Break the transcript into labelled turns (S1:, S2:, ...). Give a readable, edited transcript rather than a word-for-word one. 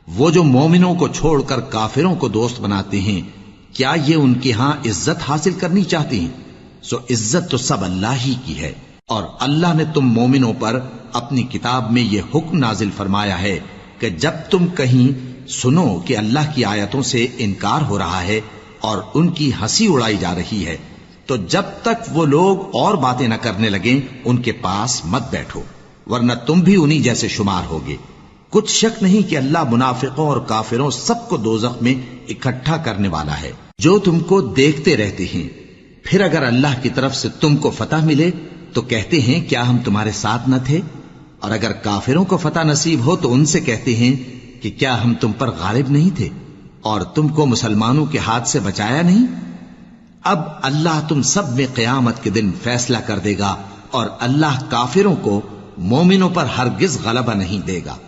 S1: वो जो मोमिनों को छोड़कर काफिरों को दोस्त बनाते हैं, क्या ये उनके यहां इज्जत हासिल करनी चाहते हैं? सो इज्जत तो सब अल्लाह ही की है। और अल्लाह ने तुम मोमिनों पर अपनी किताब में यह हुक्म नाजिल फरमाया है कि जब तुम कहीं सुनो कि अल्लाह की आयतों से इनकार हो रहा है और उनकी हंसी उड़ाई जा रही है, तो जब तक वो लोग और बातें न करने लगें उनके पास मत बैठो, वरना तुम भी उन्हीं जैसे शुमार होगे। कुछ शक नहीं कि अल्लाह मुनाफिकों और काफिरों सबको दोजख में इकट्ठा करने वाला है, जो तुमको देखते रहते हैं। फिर अगर अल्लाह की तरफ से तुमको फतह मिले तो कहते हैं क्या हम तुम्हारे साथ न थे, और अगर काफिरों को फतह नसीब हो तो उनसे कहते हैं कि क्या हम तुम पर गालिब नहीं थे और तुमको मुसलमानों के हाथ से बचाया नहीं। अब अल्लाह तुम सब में क़यामत के दिन फैसला कर देगा और अल्लाह काफिरों को मोमिनों पर हरगिज गलबा नहीं देगा।